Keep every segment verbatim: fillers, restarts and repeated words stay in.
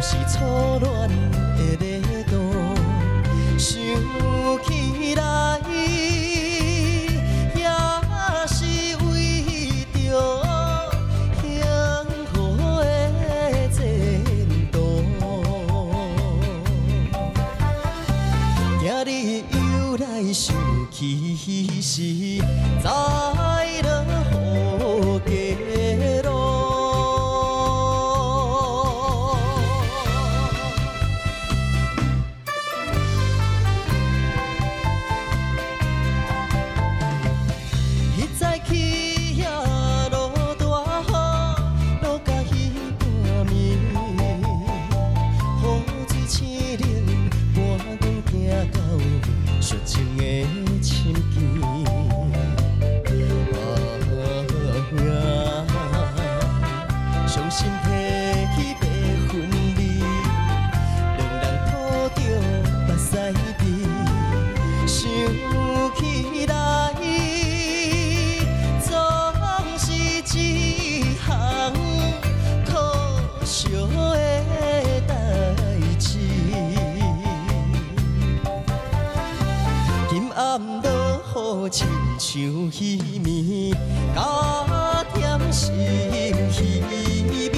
是初恋的热度，想起来也是为着幸福的前途。今日又来想起时，知了雨加落。 雪情的深暝，啊，伤心提起白粉味，两人抱着目屎滴，想起来总是一项可惜的代志。 今暗落雨，亲像稀绵，加添心稀微。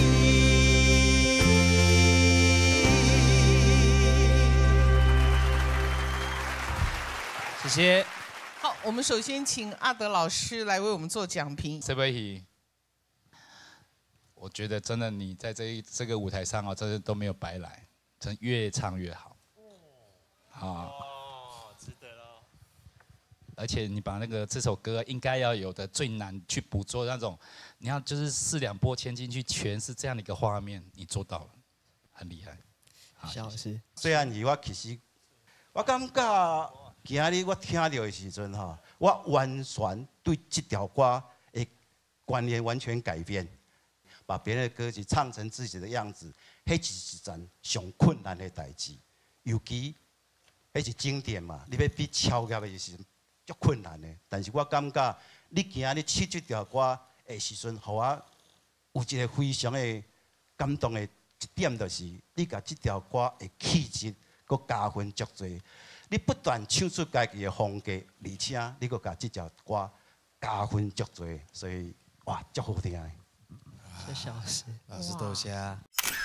谢谢。 好，我们首先请阿德老师来为我们做讲评。 这位，我觉得真的你在这一这个舞台上啊，真的都没有白来，真越唱越好。啊。 而且你把那个这首歌应该要有的最难去捕捉那种，你要就是四两拨千斤去诠释这样的一个画面，你做到了，很厉害。 肖老师， 虽然是我其实，我感觉今日我听到的时阵哈，我完全对这条歌的观念完全改变，把别人的歌曲唱成自己的样子，迄是一件上困难的代志，尤其迄是经典嘛，你要比超越的时候。 足困难的，但是我感觉你今日唱这条歌的时阵，互我有一个非常的感动的一点，就是你甲这条歌的气质，搁加分足多。你不但唱出家己的风格，而且你搁甲这条歌加分足多，所以哇，足好听的。 谢谢老师， 老师多谢。